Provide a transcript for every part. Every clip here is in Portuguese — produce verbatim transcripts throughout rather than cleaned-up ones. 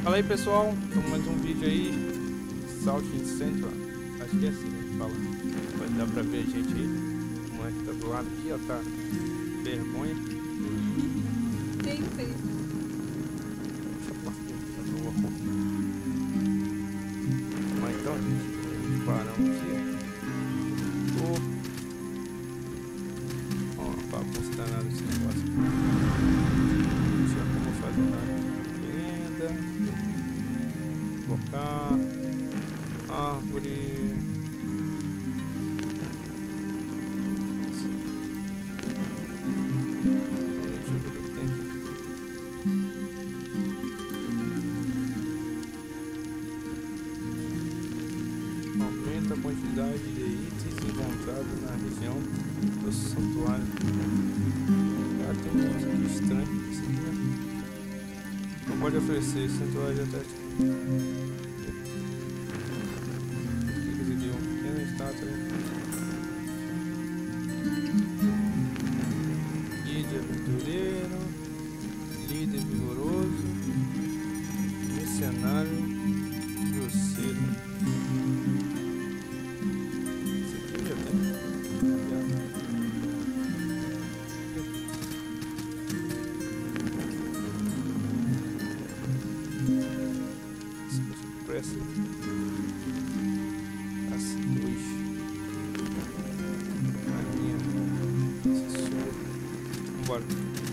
Fala aí pessoal, então mais um vídeo aí, South Central, acho que é assim que fala, pode dar pra ver a gente aí, como é que tá do lado aqui, ó, tá vergonha. Tem, tem. Deixa eu partir, tá bom. Mas então, gente, paramos aqui, ó, ó, bagunça danada esse negócio, não sei como fazer nada ainda. Colocar árvore. Deixa eu ver o que tem aqui. Aumenta a quantidade de itens encontrados na região do santuário. Ah, tem um monte aqui estranho. Isso aqui, né? Não pode oferecer santuário de até. Guia aventureiro, líder vigoroso, mercenário, grosseiro. Esse aqui já tem. Pressa. As dois. Vambora.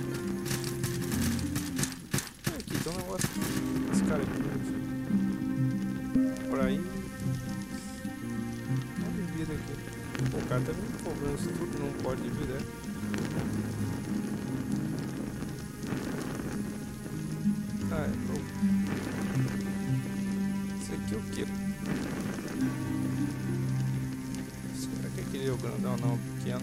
Aqui tem um negócio. Esse cara aqui. Por aí. Pode vir aqui. Pô, o cara tá me cobrando isso tudo. Não pode vir, né? Ah, é bom. Isso aqui é o que? Será que é aquele é o grandão? Não, o pequeno.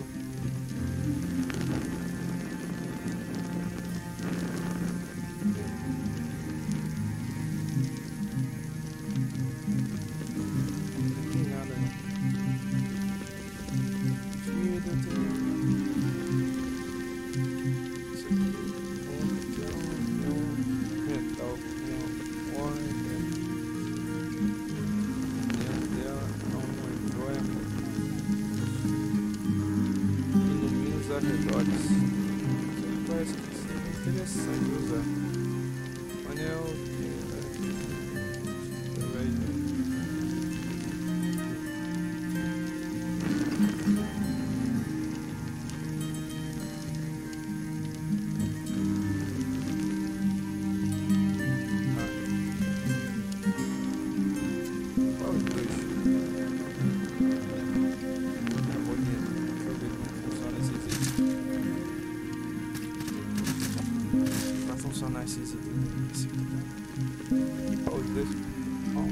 Arredores. Isso parece que seria interessante usar. Anel qual os dois? Funcionar esses itens e para os dois. Bom,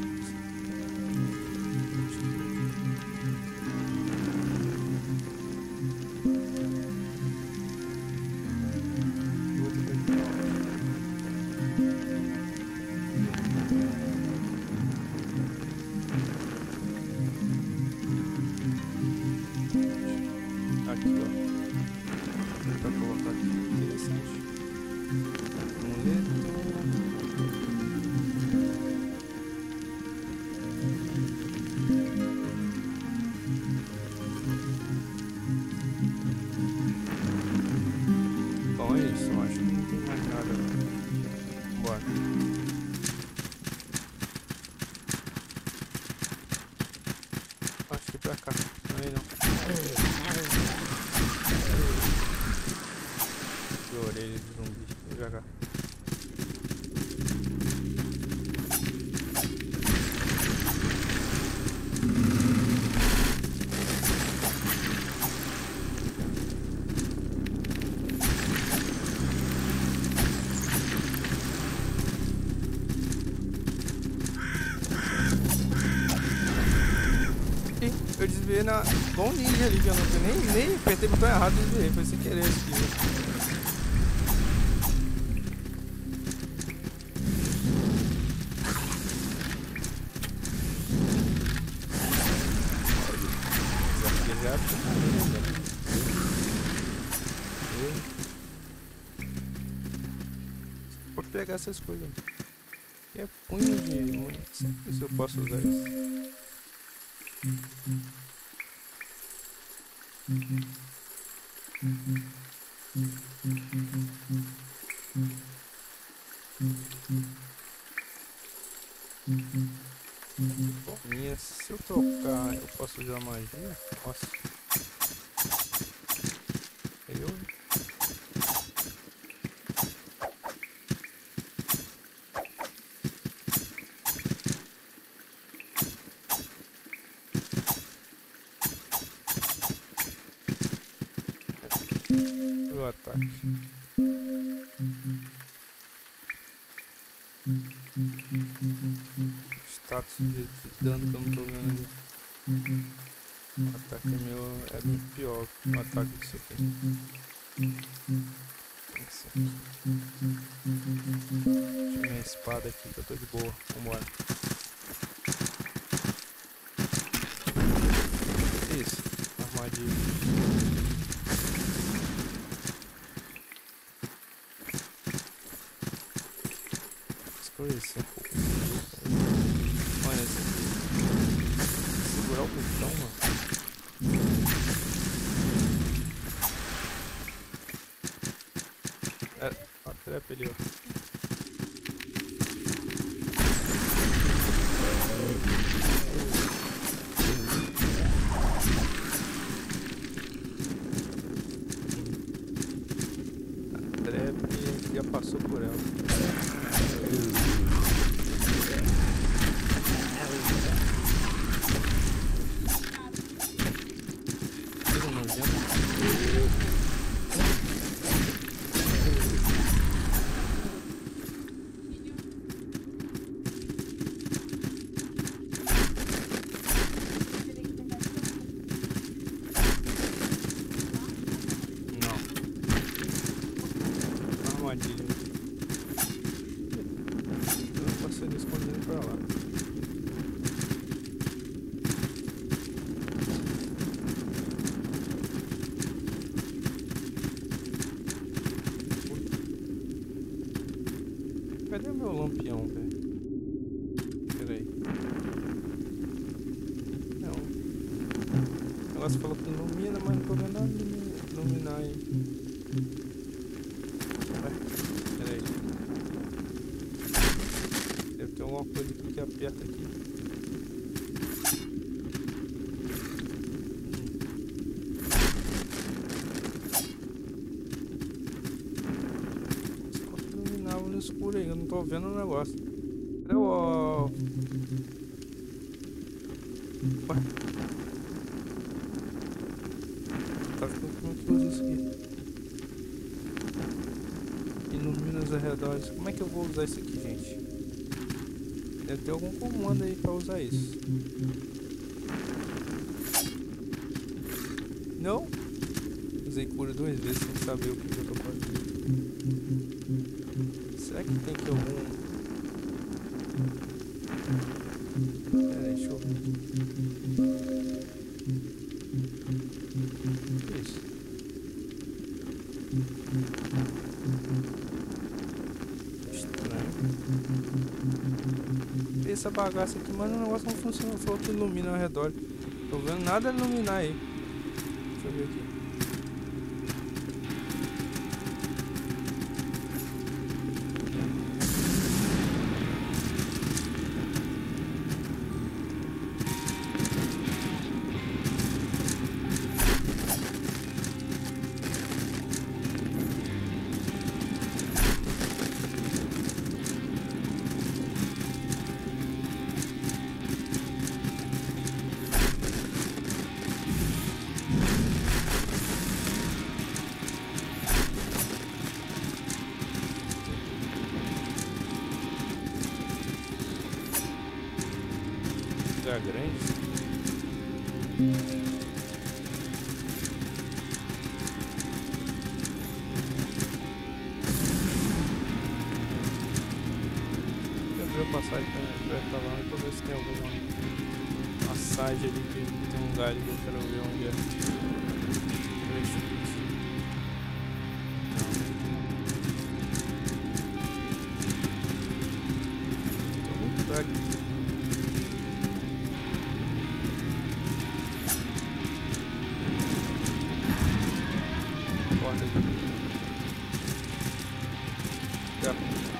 aqui, ó, vou tentar colocar aqui, interessante. Bom, é isso, eu acho que não tem mais nada. Bora. Acho que pra cá, não é não. Que orelha de zumbi, vem pra cá. Eu desviei na... Bom ninja ali, que eu não tenho nem, nem apertei o botão errado e desviei, foi sem querer aqui. Vou pegar essas coisas. Que é punho de munição. Não sei se eu posso usar isso. Bom, minha, se eu trocar, eu posso usar magia? Posso. Eu. O ataque. Status de, de dano que eu não tô vendo. O ataque meu é muito pior. O ataque disso aqui. Tem que ser aqui. Deixa minha espada aqui que eu tô de boa. Vambora. Isso. Armadilha. Escurecer um pouco. Olha esse aqui. Segurar o botão, mano. É, a trap ali, ó. A trap já passou por ela. Armadilha. Eu não posso ser escondido pra lá. Cadê o meu lampião, velho? Pera aí. Não. O negócio falou que ilumina, mas não tô vendo nada de iluminar aí. Tem alguma coisa aqui que aperta aqui. Você pode iluminar no escuro aí, eu não tô vendo o negócio. Cadê o... Ué? Tá ficando como é que usa isso aqui? Ilumina os arredores. Como é que eu vou usar isso aqui, gente? Deve ter algum comando aí pra usar isso. Não? Usei cura duas vezes sem saber o que, que eu tô fazendo. Será que tem que algum... Pera aí, deixa eu ver. O que é isso? Essa bagaça aqui, mas o negócio não funciona, falou que ilumina ao redor. Tô vendo nada iluminar aí. Deixa eu ver aqui. Lugar grande. Eu vou passar aí pra, pra lá pra ver se tem alguma passagem ali que tem um lugar ali que eu quero ver onde é. aqui. Porta aqui. Já.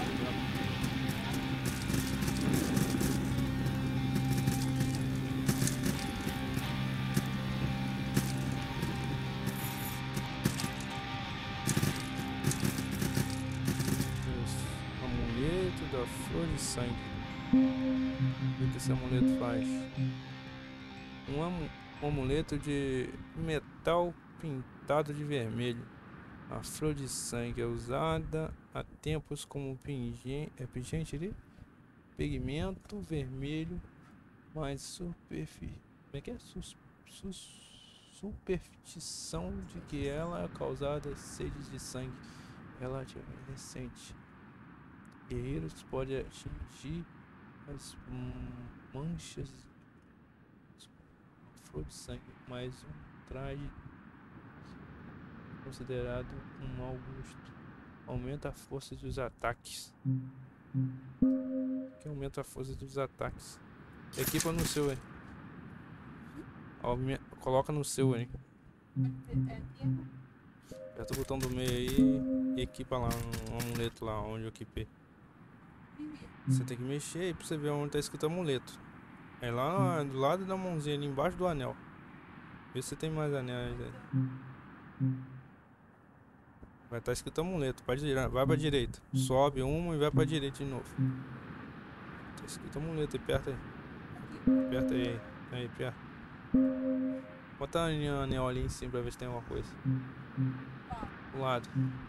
Amuleto da flor de sangue. O que esse amuleto faz? Um, am um amuleto de metal pintado de vermelho. A flor de sangue é usada há tempos como pingente, é pingente ali? Pigmento vermelho mais superfície. Como é que é? Sus, sus, superstição de que ela é causada sedes de sangue relativamente recente. Guerreiros podem atingir as manchas flor de sangue, mais um traje considerado um mau gosto. Aumenta a força dos ataques. Que aumenta a força dos ataques. Equipa no seu, hein? Aume... Coloca no seu, hein? Aperta o botão do meio aí e equipa lá um amuleto lá onde eu equipei. Você tem que mexer aí pra você ver onde tá escrito amuleto. É lá do lado da mãozinha ali embaixo do anel. Vê se tem mais anéis aí. Vai estar escrito amuleto. Vai pra direita. Sobe uma e vai pra direita de novo. Tá escrito amuleto aí, aperta aí. Aperta aí. Aí, aperta. Bota a anel ali em cima pra ver se tem alguma coisa. Do lado.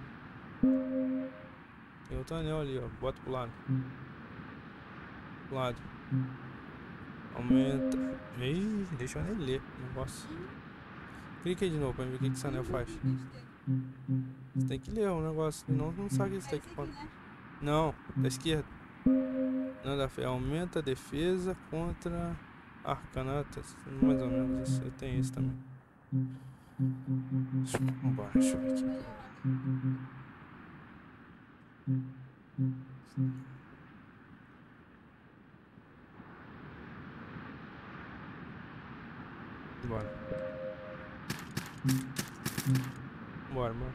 Tem outro anel ali, ó. Bota pro lado. Pro lado. Aumenta. Ih, deixa eu nem ler o negócio. Clica aí de novo pra ver o que esse anel faz. Você tem que ler o negócio, senão não sabe o que você tem que fazer. Não, da esquerda. Não dá fé. Aumenta a defesa contra arcanatas. Mais ou menos isso. Eu tenho isso também. Vambora, deixa eu ver aqui. Bora. Bora, bora.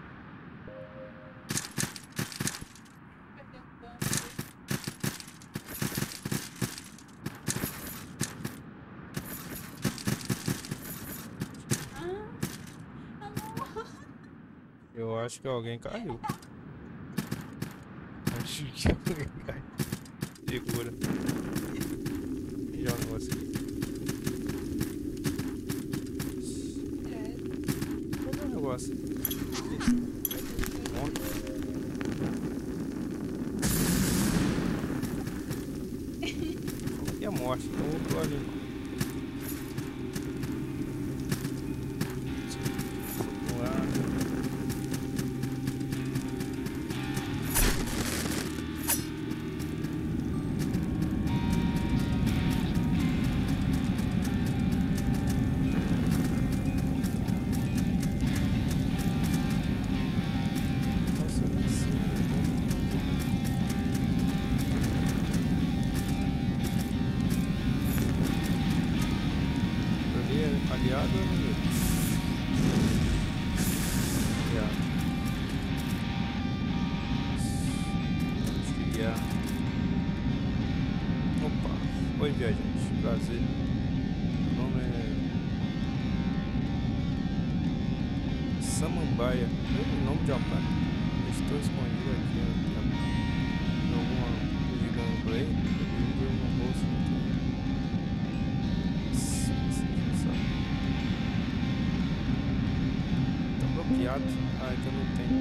Eu acho que alguém caiu. Acho que alguém caiu. Segura. Joga o negócio aqui. Cadê o negócio? Monta. E a morte, então eu vou ali. Aliado ou inimigo? Aliado. Acho que é. Opa! Oi, viajante. Prazer. Meu nome é Samambaia. É o nome de uma praia. Estou escondido aqui. Tem alguma gigante por aí? Eu vi uma bolsa. Bloqueado. Ah, então não tem.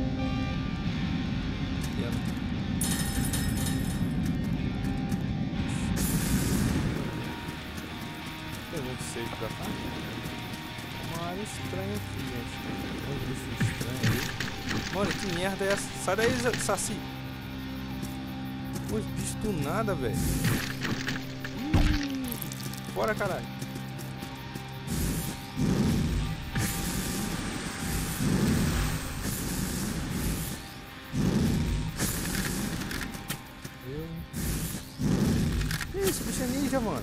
Tem muito safe pra cá. Uma área estranha aqui, gente. Um bicho estranho ali. Mano, que merda é essa? Sai daí, Saci. Pô, bicho do nada, velho. Bora, caralho. Que isso, bicho é ninja, mano.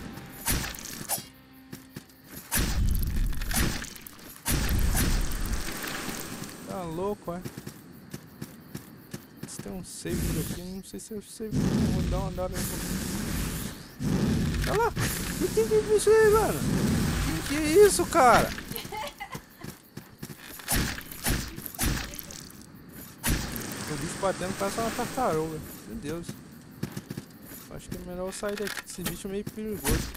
Tá louco, é? Se tem um save por aqui, não sei se é o save. Vou dar uma andada aí um pouquinho. Olha lá! O que que bicho aí, mano? Que que é isso, cara? O bicho batendo parece uma tartaruga. Meu Deus. Acho que é melhor eu sair daqui. Esse bicho é meio perigoso.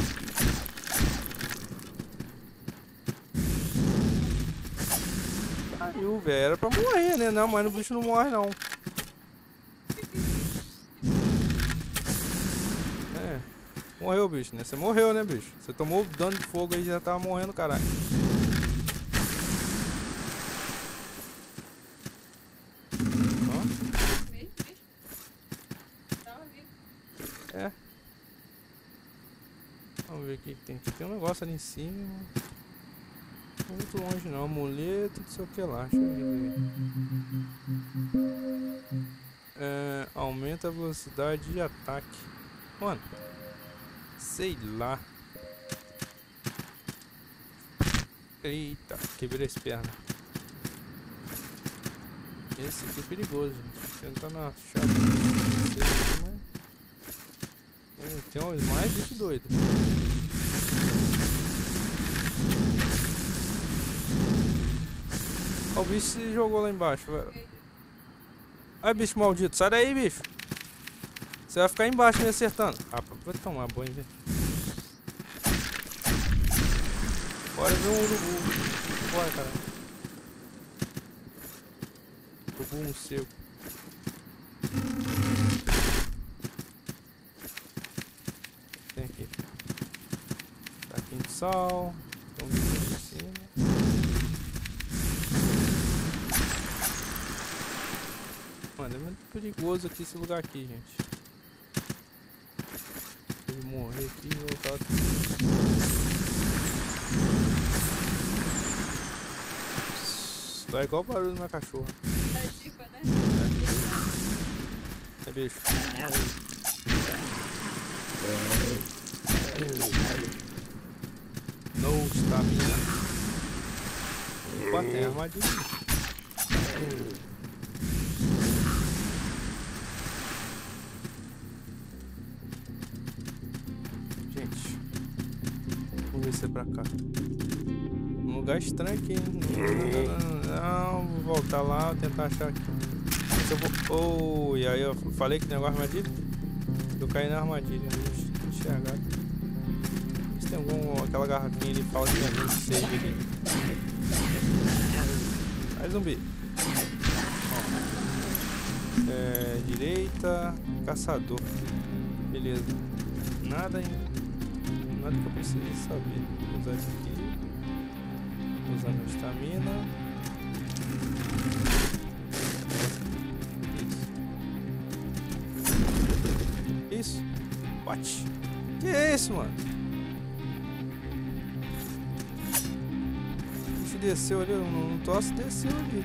Caiu, velho. Era pra morrer, né? Não, mas o bicho não morre, não. É. Morreu, bicho, né? Você morreu, né, bicho? Você tomou dano de fogo aí e já tava morrendo, caralho. É. Vamos ver o que tem aqui. Tem um negócio ali em cima. Não muito longe não. Amuleto, não sei o que lá. Deixa eu ver. É, aumenta a velocidade de ataque. Mano. Sei lá. Eita, quebrei as pernas. Esse aqui é perigoso, gente. Tentar na chave. Tem uns mais bicho doido. Ó, o bicho se jogou lá embaixo, velho. Ai, bicho maldito, sai daí, bicho. Você vai ficar embaixo me acertando. Ah, vou tomar banho, velho. Bora ver um urubu. Bora, cara. Urubu um seco. Tem aqui. Taquinho de sal. Tem um bicho em cima. Mano, é muito perigoso aqui esse lugar aqui, gente. Ele morrer aqui e voltar aqui. Tá igual o barulho da minha cachorra. É tipo, né? É, é bicho. No stamina. Opa, tem armadilha. Gente, vamos descer pra cá. Um lugar estranho aqui, hein? Não, não, vou voltar lá, vou tentar achar aqui. Se eu vou... Oh, e aí eu falei que tem negócio de armadilha? Eu caí na armadilha, não enxergar. Se tem algum... aquela garrafinha ali, fala que tem algum save ali. Aí, zumbi. Ó. É, direita, caçador. Beleza. Nada ainda. Nada que eu preciso saber. Vou usar isso aqui. Usando a estamina. Isso. Isso. What? Que é isso, mano? O bicho desceu ali, não tosse, desceu ali.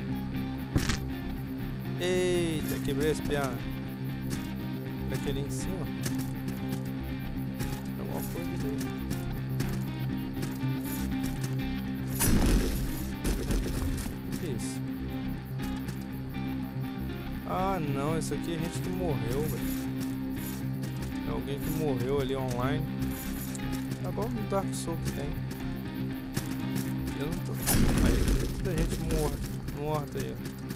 Eita, quebrei as pernas. Daquele em cima. Tem alguma coisa ali. Ah não, esse aqui é gente que morreu, velho. É alguém que morreu ali online. Tá bom no Dark Souls tem. Eu não tô. Aí tem muita gente morta, morta aí.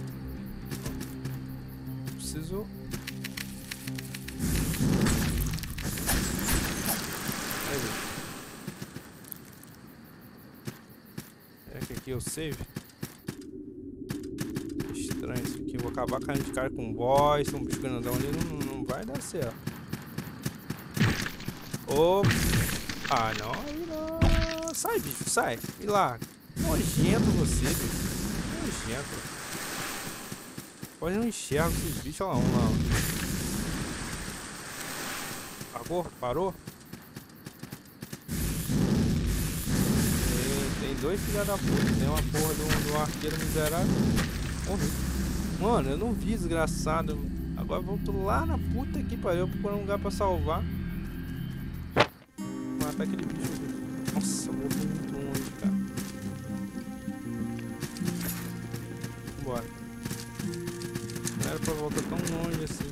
Preciso. Aí, é que aqui eu save. Estranho isso aqui. Vou acabar caindo de cara com um boss, um bicho grandão ali. Não, não vai dar certo. Opa! Ah, não, aí não. Sai, bicho, sai. E lá. Nojento você, bicho. Nojento. Pode não enxergar esses bichos. Olha lá, um lá. Parou? Parou? Tem, tem dois filhos da puta. Tem uma porra do, do arqueiro miserável. Morreu. Mano, eu não vi, desgraçado. Agora volto lá na puta que pariu, procurando um lugar pra salvar. matar aquele bicho ali. Nossa, eu vou muito longe, cara. Bora. Não era pra voltar tão longe assim.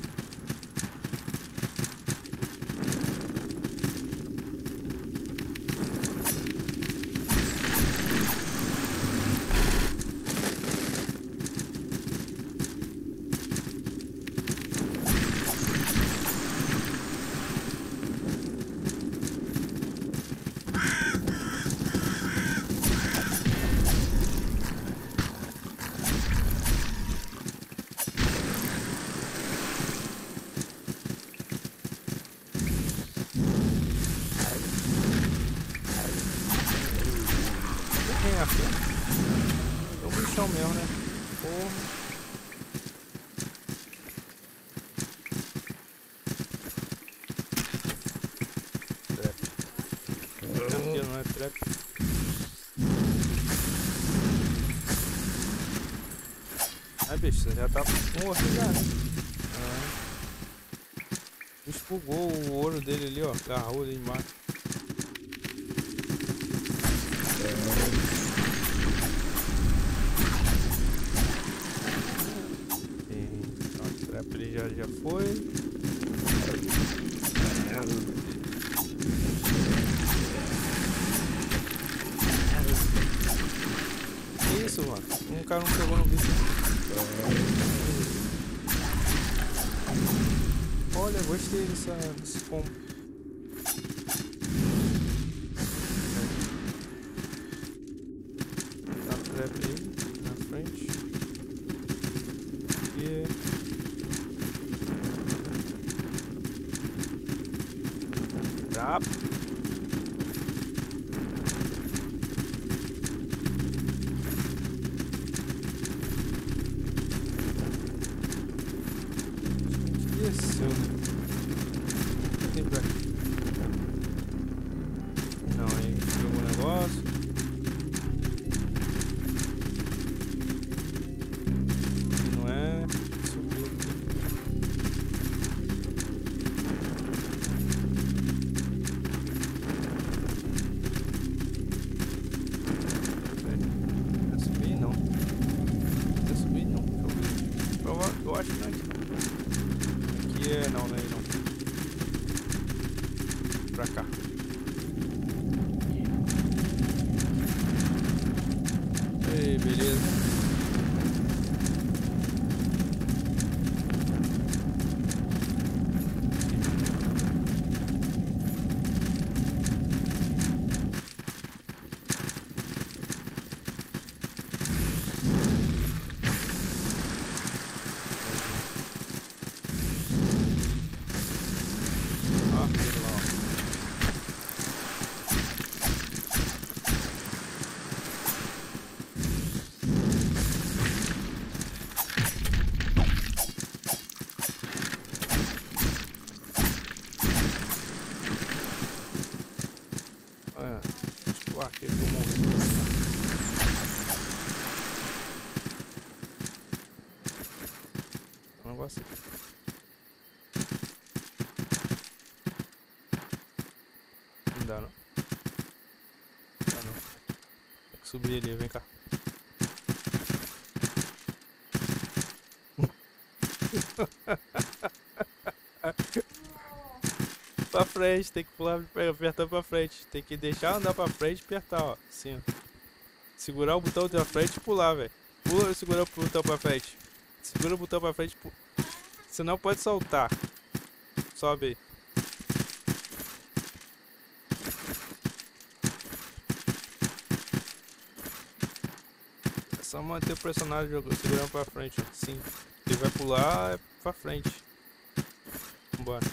É o bichão mesmo, né? Porra. Trap. Não, não é trap. Ah, bicho, você já tá morto já, né? Ah. O bicho bugou o ouro dele ali, ó. Agarrou ali embaixo. Ele já, já foi. Que isso, mano? Um cara não pegou no bicho. Olha, gostei dessa, desse combo. Tá trap aí, na frente. E... Trap. Desceu, né? Tem pra aqui. Não, aí jogou um negócio. Não é. Subiu aqui. Eu acho que não é aqui. Aqui é... não, não é aí não. Pra cá. Ei, beleza. O arqueiro do monstro. Um negócio aqui. Não dá não. Dá não. Tem que subir ali, vem cá. Pra frente, tem que pular, apertar pra frente. Tem que deixar andar pra frente e apertar, ó. Assim, ó. Segurar o botão pra frente e pular, velho. Pula e segura o botão pra frente. Segura o botão pra frente. Pula. Você não pode soltar. Sobe aí. É só manter o personagem segurando pra frente, ó. Sim. Ele vai pular é pra frente. Vambora.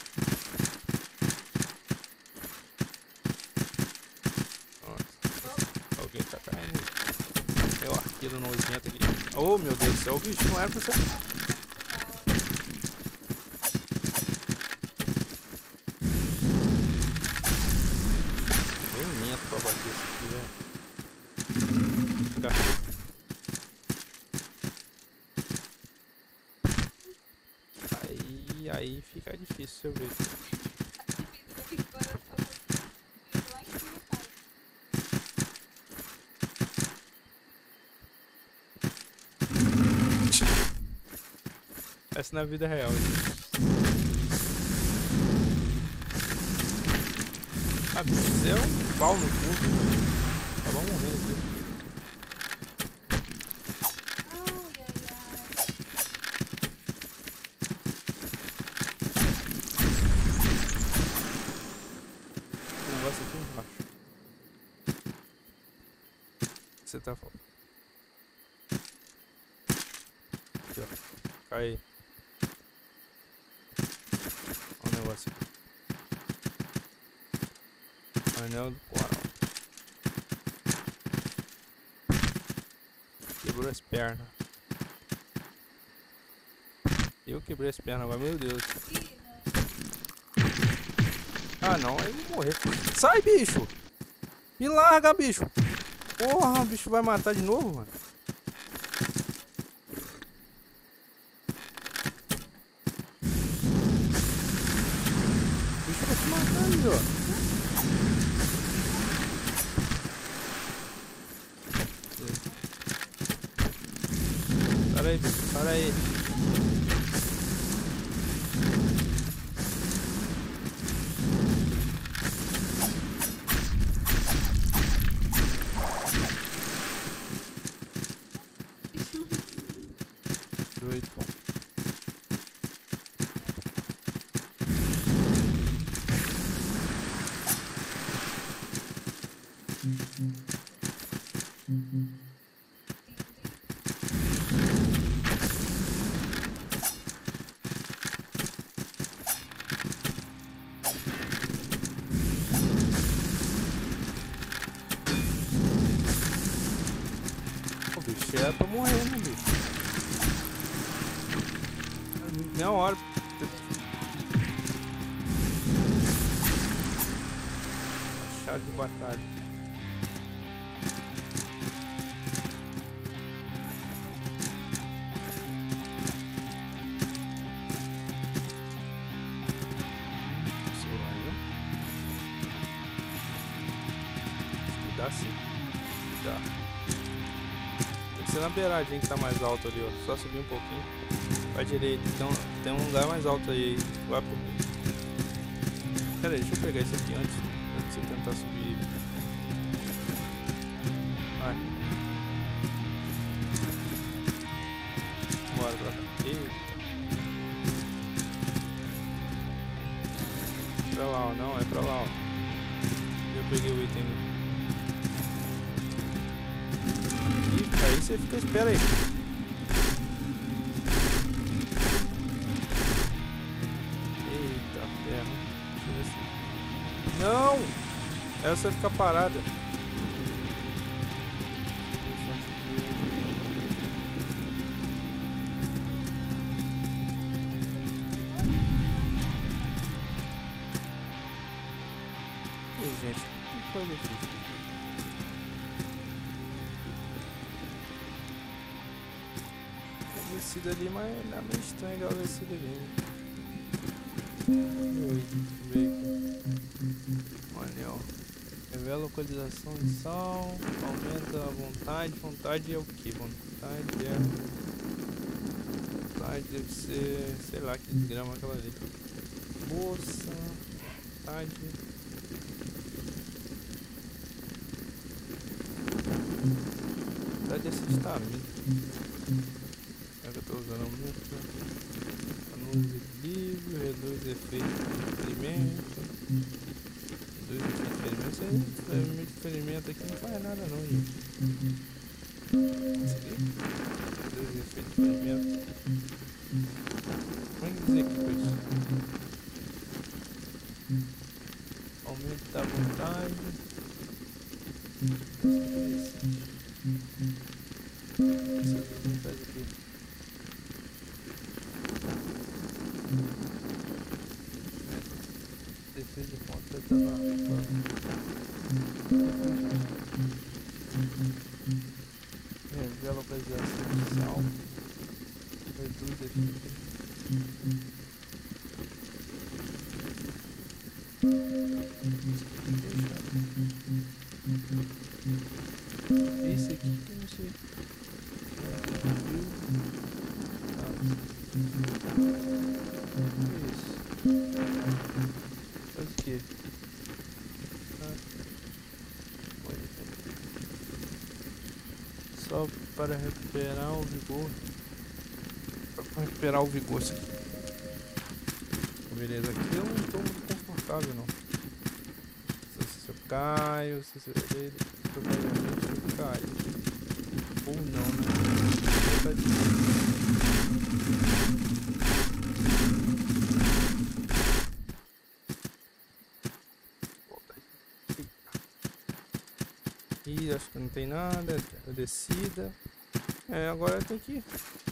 Alguém tá caindo. É o arqueiro nojento aqui. Oh, meu Deus do céu, o bicho não era pra você. Nem minto pra bater isso aqui, velho. Aí, aí fica difícil, deixa eu ver. acontece na vida real. Ah, bicho, é um pau no cu. Tava morrendo aqui. O negócio aqui embaixo. Você tá falando? Aqui, ó. Cai aí. Olha o negócio aqui. Anel do coral. Quebrou as pernas. Eu quebrei as pernas agora, meu Deus. Ah não, aí eu vou morrer. Sai, bicho! Me larga, bicho! Porra, o bicho vai matar de novo, mano. O bicho vai te matar aí, ó. Para aí, bicho, para aí. Oito. O bicho é pra morrer, né, bicho? Nem a hora. Chave de batalha. Dá sim. Dá. Tem que ser na beiradinha que tá mais alto ali, ó. Só subir um pouquinho. Vai direito. Tem um, tem um lugar mais alto aí. Vai pro... Pera aí, deixa eu pegar isso aqui antes. Antes de você tentar subir. Vai. Bora pra cá. Eita. Pra lá, ó. Não, é pra lá, ó. Eu peguei o item ali. Aí você fica, espera aí. Eita ferro. Deixa eu ver se... Não! É você ficar parada. Ih, gente, que coisa difícil. Descida ali, mas é meio estranho igual a descida ali. Um anel. Revela a localização de sal. Aumenta a vontade. Vontade é o que? Vontade é. Vontade deve ser. Sei lá que grama aquela ali. Força. Vontade. Vontade é essa estamina. Eu tô usando muito. Anula equilíbrio, reduz efeito de ferimento. Reduz efeito de ferimento. Esse efeito de ferimento aqui não faz nada não, gente. Esse aqui? Reduz efeito de ferimento. Como é que dizer que foi isso? Aumento da vontade. Esse aqui faz o quê? Defesa de ponta tá lá. Revela a localização de sal. Reduz efeito. Esse aqui eu não sei. Isso. Faz o quê? Ah. Só para recuperar o vigor. Para recuperar o vigor, isso aqui. Beleza, aqui eu não estou muito confortável não. Se eu caio, se eu caio, eu caio. Ou não, né? Tá Ih, acho que não tem nada. A descida. É, agora tem que ir.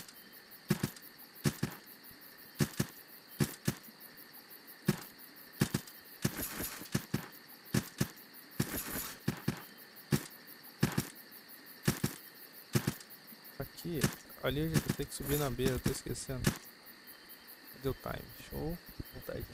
Aqui, ali a gente tem que subir na beira, eu tô esquecendo. Deu time, show. Vou voltar aqui.